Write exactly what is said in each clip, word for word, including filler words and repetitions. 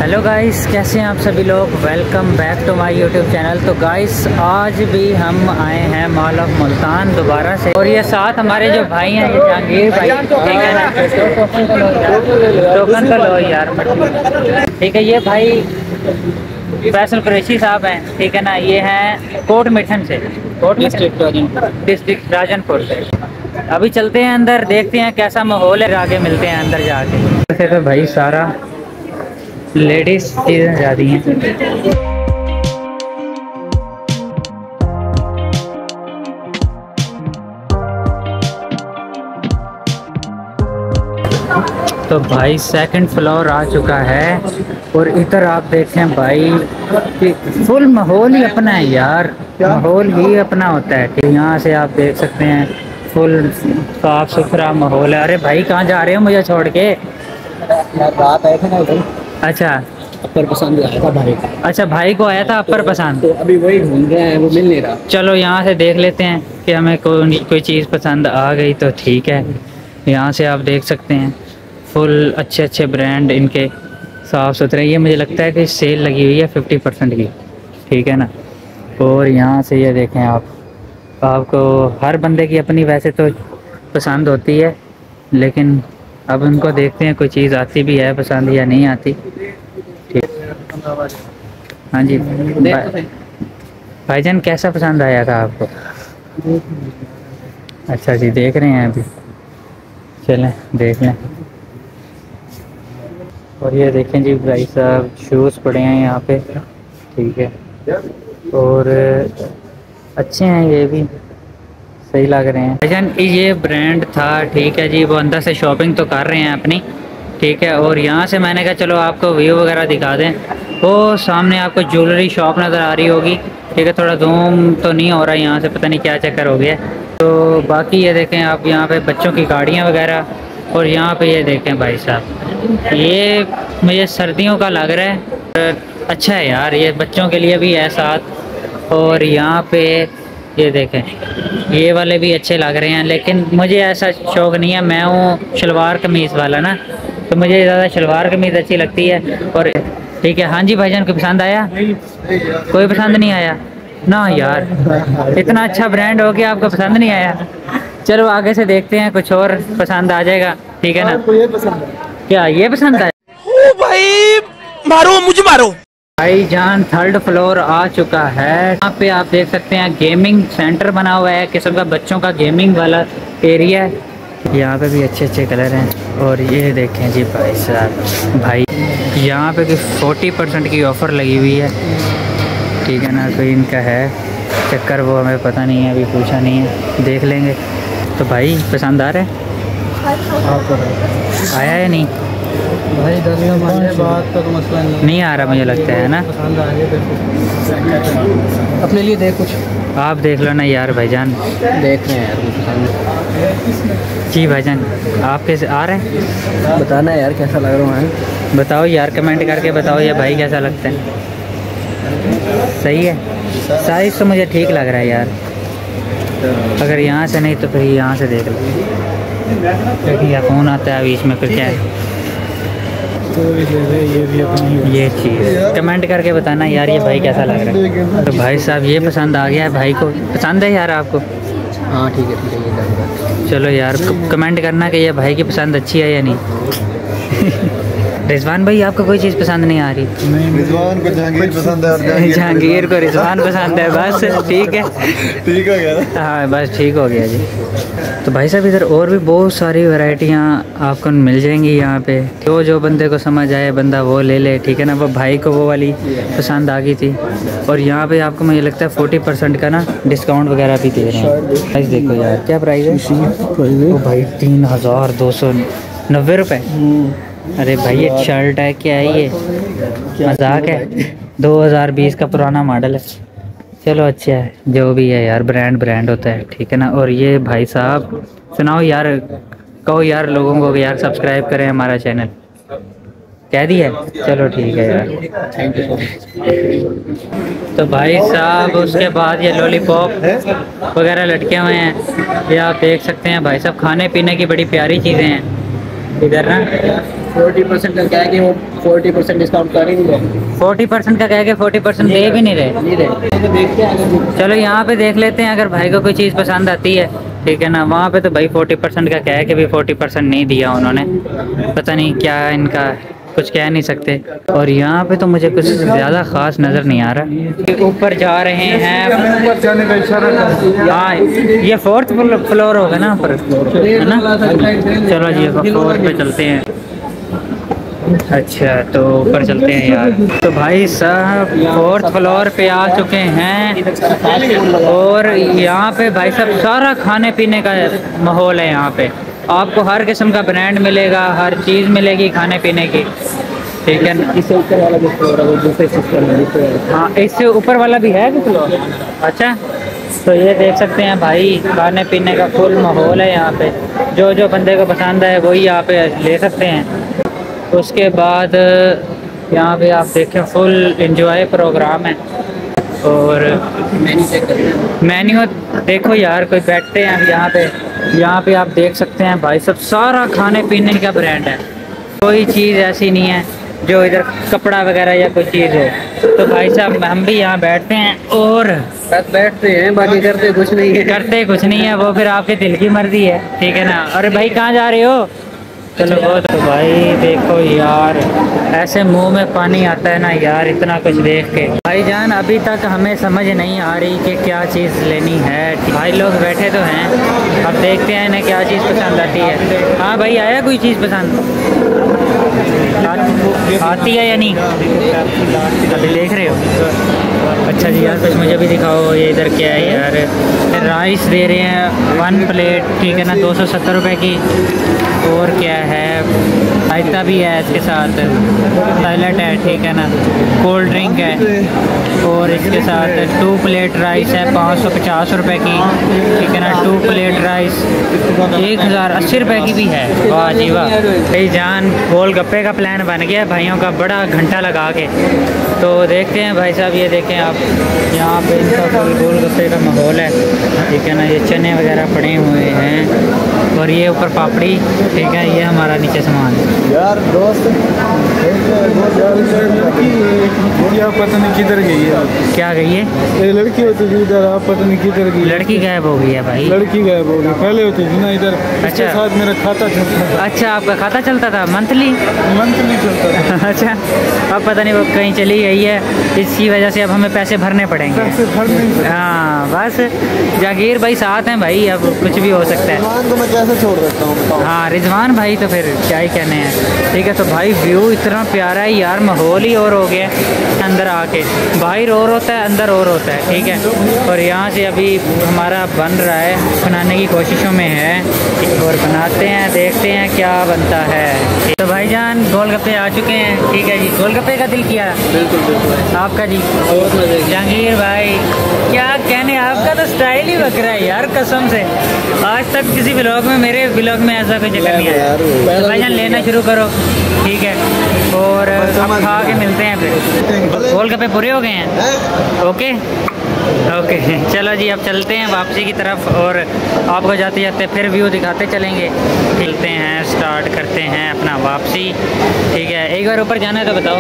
Hello guys, कैसे हैं आप सभी लोग। Welcome back to my YouTube channel. तो गाइस आज भी हम आए हैं मॉल ऑफ मुल्तान दोबारा से, और ये साथ हमारे जो भाई हैं, ये जहांगीर भाई, ठीक है ना। टोकन तो लो यार, ठीक है। ये भाई फैसल कुरैशी साहब हैं, ठीक है ना। ये हैं कोट मिठन से, कोट डिस्ट्रिक्ट राजनपुर से। अभी चलते हैं अंदर, देखते हैं कैसा माहौल है, आगे मिलते हैं अंदर जाके। तो भाई सारा लेडीज चीज़ें ज़्यादा हैं। तो भाई सेकंड फ्लोर आ चुका है, और इधर आप देखें भाई कि फुल माहौल ही अपना है यार, माहौल ही अपना होता है। यहाँ से आप देख सकते हैं फुल साफ सुथरा माहौल है। अरे भाई कहाँ जा रहे हो मुझे छोड़ के? रात आए थे ना उधर। अच्छा, अपर पसंद आया था भाई को। अच्छा भाई को आया था अपर पसंद। तो अभी वही घूम रहे हैं, वो मिल नहीं रहा। चलो यहाँ से देख लेते हैं कि हमें कोई कोई चीज़ पसंद आ गई तो ठीक है। यहाँ से आप देख सकते हैं फुल अच्छे अच्छे ब्रांड इनके, साफ़ सुथरे। ये मुझे लगता है कि सेल लगी हुई है फिफ्टी परसेंट की, ठीक है ना। और यहाँ से ये देखें आप, आपको हर बंदे की अपनी वैसे तो पसंद होती है, लेकिन अब उनको देखते हैं कोई चीज़ आती भी है पसंद या नहीं आती। हाँ जी भाई, भाईजान कैसा पसंद आया था आपको? अच्छा जी, देख रहे हैं अभी, चलें देख लें। और ये देखें जी भाई साहब, शूज़ पड़े हैं यहाँ पे, ठीक है। और अच्छे हैं, ये भी सही लग रहे हैं। भाईजान ये ब्रांड था, ठीक है जी। वो अंदर से शॉपिंग तो कर रहे हैं अपनी, ठीक है। और यहाँ से मैंने कहा चलो आपको व्यू वगैरह दिखा दें। वो सामने आपको ज्वेलरी शॉप नज़र आ रही होगी, ठीक है। थोड़ा धूम तो नहीं हो रहा यहाँ से, पता नहीं क्या चक्कर हो गया। तो बाकी ये देखें आप, यहाँ पे बच्चों की गाड़ियाँ वगैरह। और यहाँ पे ये देखें भाई साहब, ये मुझे सर्दियों का लग रहा है, अच्छा है यार, ये बच्चों के लिए भी है साथ। और यहाँ पे ये देखें, ये वाले भी अच्छे लग रहे हैं, लेकिन मुझे ऐसा शौक़ नहीं है। मैं हूँ शलवार कमीज़ वाला ना, तो मुझे ज़्यादा शलवार कमीज़ अच्छी लगती है। और ठीक है, हाँ जी भाईजान, कोई पसंद आया? कोई पसंद नहीं आया ना यार, इतना अच्छा ब्रांड हो गया आपको पसंद नहीं आया। चलो आगे से देखते हैं, कुछ और पसंद आ जाएगा, ठीक है ना। क्या ये पसंद आया? ओ भाई मारो मुझे मारो। भाईजान थर्ड फ्लोर आ चुका है। यहाँ पे आप देख सकते हैं गेमिंग सेंटर बना हुआ है, किस्म का बच्चों का गेमिंग वाला एरिया है। यहाँ पे भी अच्छे अच्छे कलर हैं। और ये देखें जी भाई साहब, भाई यहाँ पे कि फोर्टी परसेंट की ऑफ़र लगी हुई है, ठीक है ना। कोई इनका है चक्कर, वो हमें पता नहीं है, अभी पूछा नहीं है, देख लेंगे। तो भाई पसंद आ रहा है? आया है नहीं भाई दस का बात का तो मसला नहीं, नहीं आ रहा मुझे लगता है ना। पसंद आ रही अपने लिए देख, कुछ आप देख लो ना यार भाईजान, देख रहे हैं यार, कुछ पसंद जी भाईजान। आप कैसे आ रहे हैं? बताना यार कैसा लग रहा है, बताओ यार, कमेंट करके बताओ ये भाई कैसा लगता है। सही है, साइज़ तो मुझे ठीक लग रहा है यार। अगर यहाँ से नहीं तो फिर यहाँ से देख लो, क्योंकि यार फ़ोन आता है बीच में, फिर क्या है। ये चीज़ कमेंट करके बताना यार ये भाई कैसा लग रहा है। तो भाई साहब ये पसंद आ गया है, भाई को पसंद है यार आपको? हाँ ठीक है ठीक है। चलो यार कमेंट करना कि ये भाई की पसंद अच्छी है या नहीं। रिजवान भाई आपको कोई चीज़ पसंद नहीं आ रही? रिजवान को जहांगीर पसंद है, जहांगीर को रिजवान पसंद है, बस ठीक है, ठीक हो गया। हाँ बस ठीक हो गया जी। तो भाई साहब इधर और भी बहुत सारी वैरायटियाँ आपको मिल जाएंगी यहाँ पे। जो जो बंदे को समझ आए बंदा वो ले ले, ठीक है ना। वो भाई को वो वाली पसंद आ गई थी। और यहाँ पे आपको मुझे लगता है फोर्टी परसेंट का ना डिस्काउंट वगैरह भी दे रहे हैं। प्राइस देखो यार, क्या प्राइस है? ओ भाई तीन हज़ार दो सौ नब्बे रुपये। अरे भाई ये शर्ट है क्या है, ये मजाक है? दो हज़ार बीस का पुराना मॉडल है। चलो अच्छा है, जो भी है यार, ब्रांड ब्रांड होता है, ठीक है ना। और ये भाई साहब सुनाओ यार, कहो यार लोगों को यार सब्सक्राइब करें हमारा चैनल। कह दिया? चलो ठीक है यार, थैंक यू। तो भाई साहब उसके बाद ये लॉलीपॉप वगैरह लटके हुए हैं, ये आप देख सकते हैं भाई साहब। खाने पीने की बड़ी प्यारी चीज़ें हैं इधर ना। फोर्टी परसेंट का कह के वो फोर्टी परसेंट डिस्काउंट कर ही नहीं रहे। फोर्टी परसेंट का कह के फोर्टी परसेंट दे भी नहीं रहे। नहीं रहे तो देखते हैं। चलो यहाँ पे देख लेते हैं, अगर भाई को कोई चीज़ पसंद आती है, ठीक है ना। वहाँ पे तो भाई फोर्टी परसेंट का कह के भी फोर्टी परसेंट नहीं दिया उन्होंने, पता नहीं क्या इनका, कुछ कह नहीं सकते। और यहाँ पे तो मुझे कुछ ज़्यादा ख़ास नज़र नहीं आ रहा। ऊपर जा रहे हैं, हाँ ये फोर्थ फ्लोर होगा ना ऊपर, है ना। चलो जी फोर्थ पे चलते हैं। अच्छा तो ऊपर चलते हैं यार। तो भाई साहब फोर्थ फ्लोर पे आ चुके हैं और यहाँ पे भाई साहब सारा खाने पीने का माहौल है। यहाँ पे आपको हर किस्म का ब्रांड मिलेगा, हर चीज़ मिलेगी खाने पीने की, ठीक है ना। इससे ऊपर वाला जो फ्लोर है वो दूसरे सिस्टम है। हाँ इससे ऊपर वाला भी है फ्लोर। अच्छा तो ये देख सकते हैं भाई, खाने पीने का फुल माहौल है यहाँ पे। जो जो बंदे को पसंद है वही यहाँ पे ले सकते हैं। उसके बाद यहाँ पे आप देखें फुल एंजॉय प्रोग्राम है। और मेन्यू चेक करते हैं। मेन्यू देखो यार, कोई बैठते हैं यहाँ पे, यहाँ पे आप देख सकते हैं भाई सब सारा खाने पीने का ब्रांड है। कोई चीज़ ऐसी नहीं है जो इधर कपड़ा वगैरह या कोई चीज़ हो। तो भाई साहब हम भी यहाँ बैठते हैं और बस बैठते हैं, बाकी करते कुछ नहीं है। करते कुछ नहीं है, वो फिर आपके दिल की मर्जी है, ठीक है ना। अरे भाई कहाँ जा रहे हो? चलो वो तो भाई देखो यार, ऐसे मुंह में पानी आता है ना यार इतना कुछ देख के। भाईजान अभी तक हमें समझ नहीं आ रही कि क्या चीज़ लेनी है। भाई लोग बैठे तो हैं, अब देखते हैं इन्हें क्या चीज़ पसंद आती है। हाँ भाई आया कोई चीज़ पसंद आती है या नहीं? अभी देख रहे हो? अच्छा जी यार कुछ मुझे भी दिखाओ, ये इधर क्या है यार। राइस दे रहे हैं वन प्लेट, ठीक है ना, दो सौ सत्तर रुपये की। और क्या है, रायता भी है इसके साथ, सैलड है, ठीक है ना, कोल्ड ड्रिंक है। और इसके साथ टू प्लेट राइस है पाँच सौ पचास रुपये की, ठीक है ना। टू प्लेट राइस एक हज़ार अस्सी रुपये की भी है। वाह जी वाह भाई जान, गोलगप्पे का प्लान बन गया भाइयों का, बड़ा घंटा लगा के। तो देखते हैं भाई साहब, ये देखें आप, यहाँ पे इनका फुल गोलगप्पे का माहौल है, ठीक है ना। ये चने वगैरह पड़े हुए हैं और ये ऊपर पापड़ी, ठीक है। ये हमारा नीचे सामान यार दोस्त लड़की आप पता नहीं किधर गई है। क्या गई है? ये लड़की होती थी इधर, आप पता नहीं किधर गई। लड़की गायब हो गई है भाई। लड़की गायब हो गई, पहले होती थी ना इधर। अच्छा साथ मेरा खाता चलता था। अच्छा आपका खाता चलता था मंथली? मंथली चलता था। अच्छा अब पता नहीं वो कहीं चली गई है, इसकी वजह से अब हमें पैसे भरने पड़ेंगे। पैसे भरने। हाँ बस जागीर भाई साथ हैं भाई, अब कुछ भी हो सकता है। तो मैं कैसे छोड़ देता हूँ? हाँ रिजवान भाई तो फिर क्या ही कहने हैं, ठीक है। तो भाई व्यू इतना प्यारा है यार, माहौल ही और हो गया अंदर आके। बाहर और होता है अंदर और होता है, ठीक है। और यहाँ से अभी हमारा बन रहा है, बनाने की कोशिशों में है और बनाते हैं, देखते हैं क्या बनता है। तो भाईजान गोलगप्पे आ चुके हैं, ठीक है जी। गोलगप्पे का दिल किया? बिल्कुल बिल्कुल। आपका जी? बहुत मजे। जहांगीर भाई क्या कहने, आपका तो स्टाइल ही बकरा है यार कसम से। आज तक किसी ब्लॉग में, मेरे ब्लॉग में ऐसा कोई चक्कर नहीं आया। तो भाईजान लेना शुरू करो, ठीक है। और अब खा के मिलते हैं फिर। गोलगप्पे पूरे हो गए हैं? ओके ओके चलो जी अब चलते हैं वापसी की तरफ और आपको जाते जाते फिर व्यू दिखाते चलेंगे। चलते हैं, स्टार्ट करते हैं अपना वापसी, ठीक है। एक बार ऊपर जाना है तो बताओ,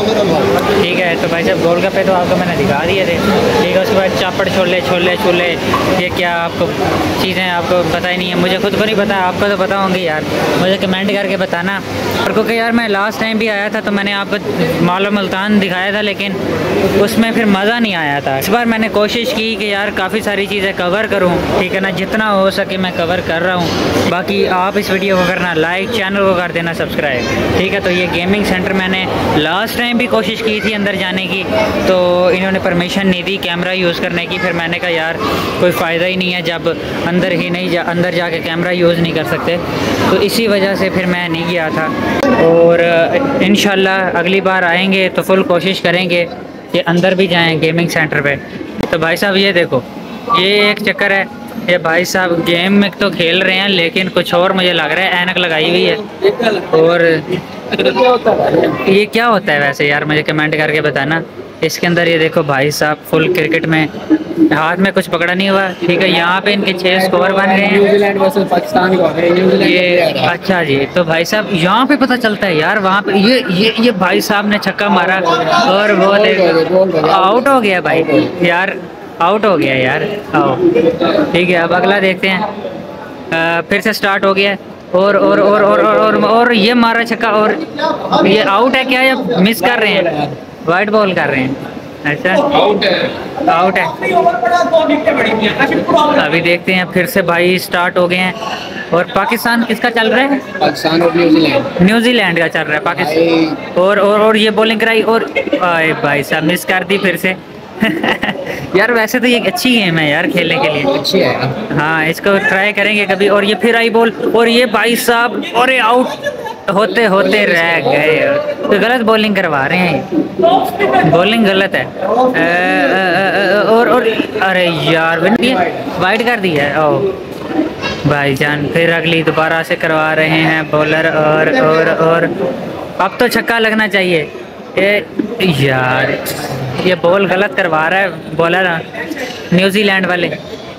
ठीक है। तो भाई साहब गोलगप्पे तो आपको मैंने दिखा दिए थे, ठीक है। उसके बाद चापड़ छोले, छोले छोले, ये क्या आपको चीज़ें आपको पता ही नहीं है। मुझे खुद को नहीं पता, आपको तो पता होंगी यार, मुझे कमेंट करके बताना। और क्योंकि यार मैं लास्ट टाइम भी आया था तो मैंने आपको माल मुल्तान दिखाया था, लेकिन उसमें फिर मज़ा नहीं आया था। इस बार मैंने कोशिश की कि यार काफ़ी सारी चीज़ें कवर करूं, ठीक है ना, जितना हो सके मैं कवर कर रहा हूं। बाकी आप इस वीडियो को करना लाइक, चैनल को कर देना सब्सक्राइब, ठीक है। तो ये गेमिंग सेंटर मैंने लास्ट टाइम भी कोशिश की थी अंदर जाने की, तो इन्होंने परमिशन नहीं दी कैमरा यूज़ करने की। फिर मैंने कहा यार कोई फ़ायदा ही नहीं है जब अंदर ही नहीं जा अंदर जाके कैमरा यूज़ नहीं कर सकते, तो इसी वजह से फिर मैं नहीं गया था। और इंशाल्लाह अगली बार आएंगे तो फुल कोशिश करेंगे कि अंदर भी जाएं गेमिंग सेंटर पे। तो भाई साहब ये देखो, ये एक चक्कर है ये भाई साहब गेम में तो खेल रहे हैं लेकिन कुछ और मुझे लग रहा है, ऐनक लगाई हुई है। और ये क्या होता है वैसे यार, मुझे कमेंट करके बताना। इसके अंदर ये देखो भाई साहब फुल क्रिकेट में, हाथ में कुछ पकड़ा नहीं हुआ, ठीक है। यहाँ पे इनके छह स्कोर बन गए हैं। न्यूजीलैंड वर्सेस पाकिस्तान का है, न्यूजीलैंड ये अच्छा जी, तो भाई साहब यहाँ पे पता चलता है यार, वहाँ पे ये ये ये भाई साहब ने छक्का मारा और वो देखो आउट हो गया भाई यार, आउट हो गया यार। आओ ठीक है, अब अगला देखते हैं। आ, फिर से स्टार्ट हो गया और और और और और, और, और ये मारा छक्का और ये आउट है क्या या मिस कर रहे हैं, वाइट बॉल कर रहे हैं। अच्छा आउट है, आउट है। अभी देखते हैं फिर से भाई स्टार्ट हो गए हैं। और पाकिस्तान किसका चल रहा है? पाकिस्तान और न्यूजीलैंड न्यूजीलैंड का चल रहा है पाकिस्तान। और और और ये बॉलिंग कराई और आए भाई साहब मिस कर दी फिर से। यार वैसे तो ये अच्छी गेम है यार खेलने के लिए, अच्छी है। हाँ इसको ट्राई करेंगे कभी। और ये फिर आई बॉल और ये भाई साहब और ये आउट होते होते रह गए। तो गलत बॉलिंग करवा रहे हैं, बॉलिंग गलत है। आ, आ, आ, और और अरे यार विन दिया, वाइड कर दिया है। ओ भाईजान फिर अगली दोबारा से करवा रहे हैं बॉलर। और और और अब तो छक्का लगना चाहिए। ए यार ये बॉल गलत करवा रहा है बॉलर न्यूजीलैंड वाले।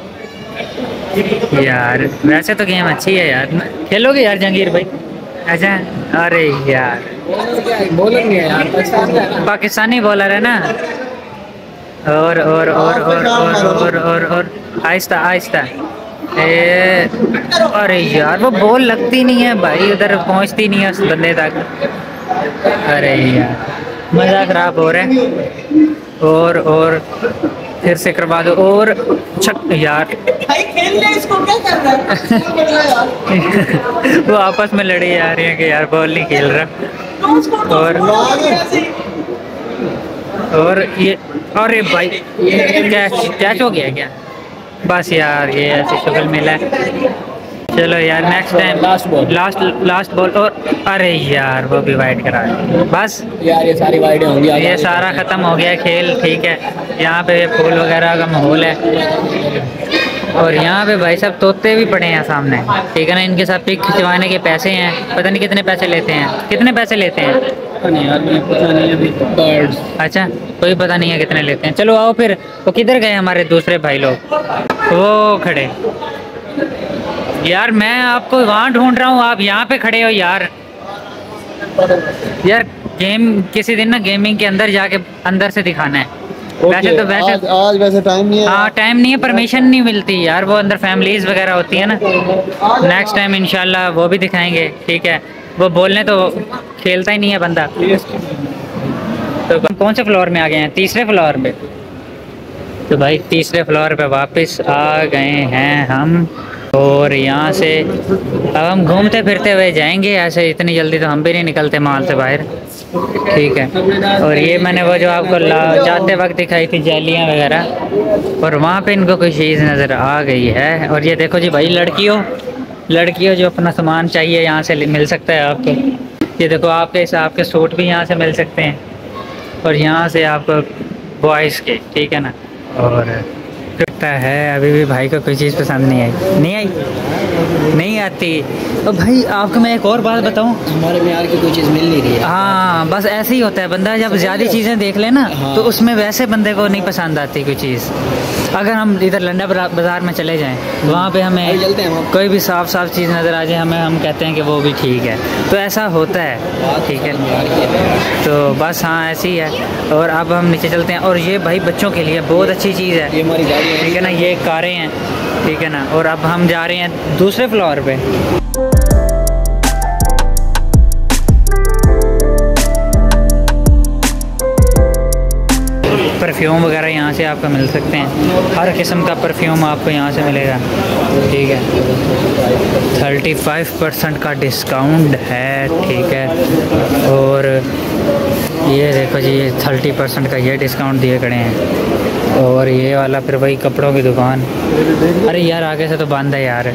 यार वैसे तो गेम अच्छी है यार, खेलोगे यार जहांगीर भाई? अच्छा अरे यार बॉलर नहीं है यार, पाकिस्तान का है ना। पाकिस्तानी बॉलर है ना। और और और और और और और और आहिस्ता आहिस्ता। ए अरे यार वो बॉल लगती नहीं है भाई, उधर पहुंचती नहीं है उस बंदे तक। अरे यार मज़ा ख़राब हो रहा है। और और फिर से करवा दो और छक यार। भाई खेल ले इसको, क्या कर रहा है? वो आपस में लड़े जा रहे हैं कि यार बॉल नहीं खेल रहा। और और ये अरे भाई कैच कैच हो गया क्या? बस यार ये ऐसे शक्ल मिला है। चलो यार next time last ball last last ball. और अरे यार वो भी वाइड करा है। बस यार ये सारी वाइडें होंगी, ये सारा ख़त्म हो गया खेल, ठीक है। यहाँ पे फूल वगैरह का माहौल है और यहाँ पे भाई साहब तोते भी पड़े हैं सामने, ठीक है ना। इनके साथ पिक खिंचवाने के पैसे हैं, पता नहीं कितने पैसे लेते हैं, कितने पैसे लेते हैं नहीं यार मुझे पता नहीं अभी। बर्ड्स अच्छा कोई पता नहीं है कितने लेते हैं। चलो आओ फिर। वो किधर गए हमारे दूसरे भाई लोग? वो खड़े यार, मैं आपको वहाँ ढूंढ रहा हूँ, आप यहाँ पे खड़े हो यार। यार गेम किसी दिन ना गेमिंग के अंदर जाके अंदर से दिखाना है। वैसे तो वैसे आज, आज वैसे टाइम नहीं है। हाँ टाइम नहीं है, परमिशन नहीं मिलती यार, वो अंदर फैमिलीज वगैरह होती है ना। नेक्स्ट टाइम इंशाल्लाह वो भी दिखाएंगे, ठीक है। वो बोलने तो खेलता ही नहीं है बंदा। तो कौन से फ्लोर में आ गए हैं? तीसरे फ्लोर पे। तो भाई तीसरे फ्लोर पे वापस आ गए हैं हम और यहाँ से अब हम घूमते फिरते हुए जाएंगे। ऐसे इतनी जल्दी तो हम भी नहीं निकलते माल से बाहर, ठीक है। और ये मैंने वो जो आपको जाते वक्त दिखाई थी जालियाँ वगैरह, और वहाँ पे इनको कोई चीज़ नज़र आ गई है। और ये देखो जी भाई लड़कियों लड़कियों जो अपना सामान चाहिए यहाँ से मिल सकता है आपको। ये देखो आपके हिसाब के सूट भी यहाँ से मिल सकते हैं और यहाँ से आपको बॉयज़ के, ठीक है ना। और लगता है अभी भी भाई को कोई चीज़ पसंद नहीं आई नहीं आई नहीं आती। तो भाई आपको मैं एक और बात बताऊं, हमारे में यार की कोई चीज़ मिल नहीं रही है। हाँ बस ऐसे ही होता है, बंदा जब ज़्यादा चीज़ें देख ले ना हाँ। तो उसमें वैसे बंदे को नहीं पसंद आती कोई चीज़। अगर हम इधर लंडा बाज़ार में चले जाएं वहाँ पे हमें चलते हैं वहाँ। कोई भी साफ साफ चीज़ नज़र आ जाए, हमें हम कहते हैं कि वो भी ठीक है। तो ऐसा होता है, ठीक है। तो बस हाँ ऐसी ही है। और अब हम नीचे चलते हैं। और ये भाई बच्चों के लिए बहुत अच्छी चीज़ है, ये हमारी गाड़ी है, ठीक है ना। ये कारें हैं, ठीक है ना। और अब हम जा रहे हैं दूसरे फ्लोर पे। परफ्यूम वगैरह यहाँ से आपको मिल सकते हैं, हर किस्म का परफ्यूम आपको यहाँ से मिलेगा, ठीक है। थर्टी फाइव परसेंट का डिस्काउंट है, ठीक है। और ये देखो जी थर्टी परसेंट का ये डिस्काउंट दिए खड़े हैं। और ये वाला फिर वही कपड़ों की दुकान। अरे यार आगे से तो बंद है यार,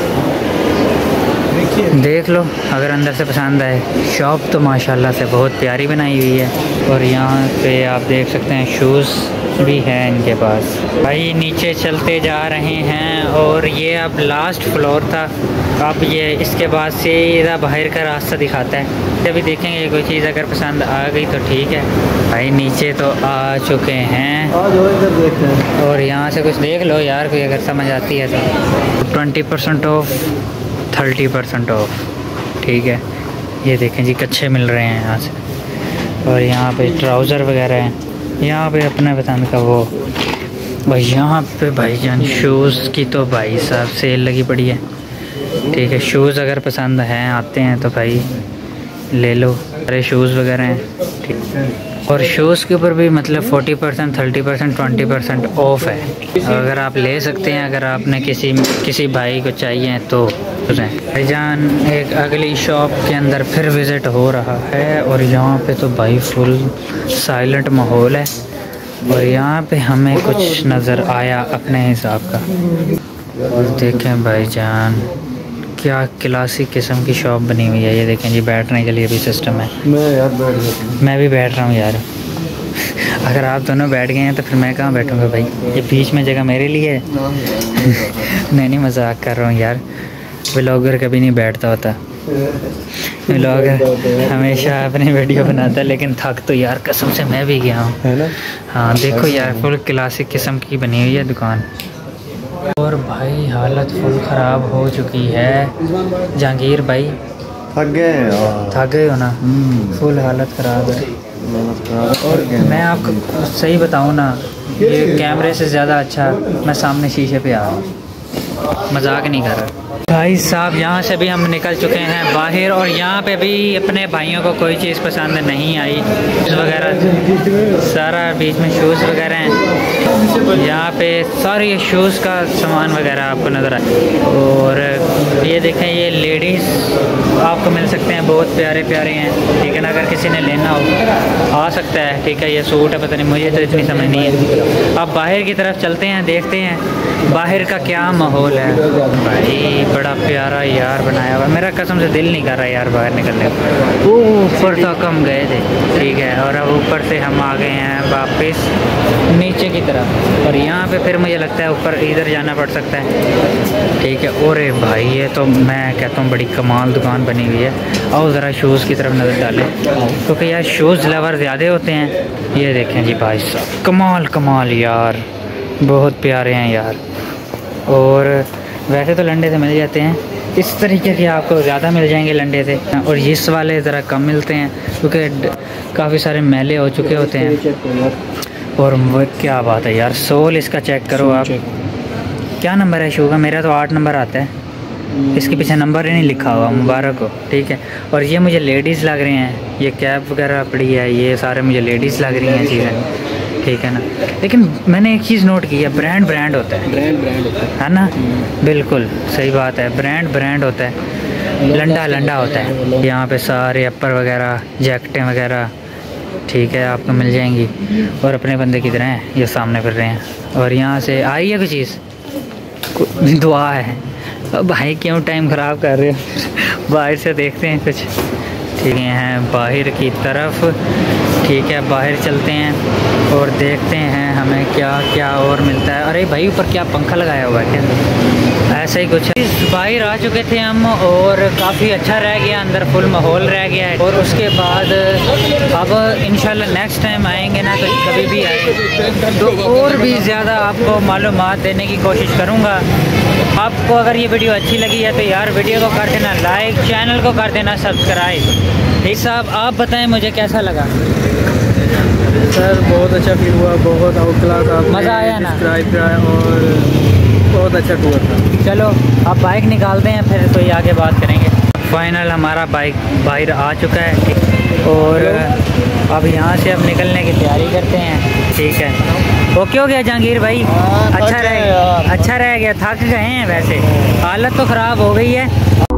देख लो अगर अंदर से पसंद आए। शॉप तो माशाल्लाह से बहुत प्यारी बनाई हुई है। और यहाँ पे आप देख सकते हैं शूज़ भी है इनके पास। भाई नीचे चलते जा रहे हैं और ये अब लास्ट फ्लोर था। अब ये इसके बाद सीधा बाहर का रास्ता दिखाता है। अभी देखेंगे कोई चीज़ अगर पसंद आ गई तो ठीक है। भाई नीचे तो आ चुके हैं और यहाँ से कुछ देख लो यार, कोई अगर समझ आती है तो। Twenty percent off, thirty percent off, ठीक है। ये देखें जी, कच्छे मिल रहे हैं यहाँ से। और यहाँ पे ट्राउज़र वगैरह हैं। यहाँ पे अपने पसंद का वो भाई, यहाँ पे भाईजान शूज़ की तो भाई साहब सेल लगी पड़ी है, ठीक है। शूज़ अगर पसंद हैं, आते हैं तो भाई ले लो। अरे शूज़ वगैरह हैं, ठीक है। और शूज़ के ऊपर भी मतलब forty percent, thirty percent, twenty percent off है। अगर आप ले सकते हैं, अगर आपने किसी किसी भाई को चाहिए तो। भाईजान एक अगली शॉप के अंदर फिर विज़िट हो रहा है और यहाँ पे तो भाई फुल साइलेंट माहौल है। और यहाँ पे हमें कुछ नज़र आया अपने हिसाब का। और देखें भाईजान क्या क्लासिक किस्म की शॉप बनी हुई है। ये देखें जी, बैठने के लिए भी सिस्टम है। मैं यार बैठ गया, मैं भी बैठ रहा हूँ यार। अगर आप दोनों बैठ गए हैं तो फिर मैं कहाँ बैठूँगा भाई, ये बीच में जगह मेरे लिए है। मैं नहीं, मजाक कर रहा हूँ यार। व्लॉगर कभी नहीं बैठता होता, व्लॉगर हमेशा अपनी वीडियो बनाता है। लेकिन थक तो यार कसम से मैं भी गया हूँ, है ना। हाँ देखो यार, फुल क्लासिक किस्म की बनी हुई है दुकान। और भाई हालत फुल ख़राब हो चुकी है। जहांगीर भाई थक गए यार, थक गए हो ना, फुल हालत ख़राब है। और मैं आपको सही बताऊँ ना, ये कैमरे से ज़्यादा अच्छा मैं सामने शीशे पे आ रहा हूँ, मजाक नहीं कर रहा। भाई साहब यहाँ से भी हम निकल चुके हैं बाहर और यहाँ पे भी अपने भाइयों को कोई चीज़ पसंद नहीं आई वगैरह, सारा बीच में शूज़ वगैरह हैं। यहाँ पे सारे शूज़ का सामान वगैरह आपको नज़र आए। और ये देखें, ये लेडीज़ आपको मिल सकते हैं, बहुत प्यारे प्यारे हैं, ठीक है ना। अगर किसी ने लेना हो आ सकता है, ठीक है। ये सूट है, पता नहीं, मुझे तो इतनी समझ नहीं है। अब बाहर की तरफ चलते हैं, देखते हैं बाहर का क्या माहौल है। भाई बड़ा प्यारा यार बनाया हुआ, मेरा कसम से दिल नहीं कर रहा यार बाहर निकलने को। वो ऊपर तक हम गए थे, ठीक है। और अब ऊपर से हम आ गए हैं वापस नीचे की तरफ। और यहाँ पे फिर मुझे लगता है ऊपर इधर जाना पड़ सकता है, ठीक है। और भाई ये तो मैं कहता हूँ बड़ी कमाल दुकान बनी हुई है। और ज़रा शूज़ की तरफ नज़र डालें, क्योंकि तो यार शूज़ लवर ज़्यादा होते हैं। ये देखें जी भाई साहब, कमाल कमाल यार, बहुत प्यारे हैं यार। और वैसे तो लंडे से मिल जाते हैं, इस तरीके के आपको ज़्यादा मिल जाएंगे लंडे से। और इस वाले ज़रा कम मिलते हैं क्योंकि काफ़ी सारे मैले हो चुके होते हैं। और वो क्या बात है यार, सोल इसका चेक करो आप। क्या नंबर है शू का? मेरा तो आठ नंबर आता है, इसके पीछे नंबर ही नहीं लिखा हुआ, मुबारक हो, ठीक है। और ये मुझे लेडीज़ लग रहे हैं, ये कैप वगैरह पड़ी है, ये सारे मुझे लेडीज़ लग रही हैं चीज़ें, ठीक है ना। लेकिन मैंने एक चीज़ नोट की है, ब्रांड ब्रांड होता है, ब्रांड ब्रांड होता है, है ना। बिल्कुल सही बात है, ब्रांड ब्रांड होता है, लंडा लंडा होता है। यहाँ पे सारे अपर वगैरह, जैकेटें वगैरह, ठीक है, आपको मिल जाएंगी। और अपने बंदे की तरह हैं, ये सामने फिर रहे हैं। और यहाँ से आई है कोई चीज़, दुआ है। अब भाई क्यों टाइम ख़राब कर रहे हो, बाहर से देखते हैं कुछ, ठीक है। बाहर की तरफ, ठीक है, बाहर चलते हैं और देखते हैं हमें क्या क्या और मिलता है। अरे भाई ऊपर क्या पंखा लगाया हुआ है क्या? ऐसा ही कुछ है। बाहर आ चुके थे हम और काफ़ी अच्छा रह गया, अंदर फुल माहौल रह गया है। और उसके बाद अब इंशाल्लाह नेक्स्ट टाइम आएंगे ना, तो कभी भी आए तो और भी ज़्यादा आपको मालूमात देने की कोशिश करूँगा। आपको अगर ये वीडियो अच्छी लगी है तो यार वीडियो को कर देना लाइक, चैनल को कर देना सब्सक्राइब। ठीक साहब, आप बताएं मुझे कैसा लगा? सर बहुत अच्छा फील हुआ, बहुत आउट क्लास, आप मज़ा आया ना? सब्सक्राइब करा और बहुत अच्छा टूर था। चलो अब बाइक निकालते हैं, फिर कोई आगे बात करेंगे। फाइनल हमारा बाइक बाहर आ चुका है और अब यहाँ से अब निकलने की तैयारी करते हैं, ठीक है। ओके हो गया जहांगीर भाई? अच्छा रह अच्छा रह गया, थक गए हैं वैसे, हालत तो ख़राब हो गई है।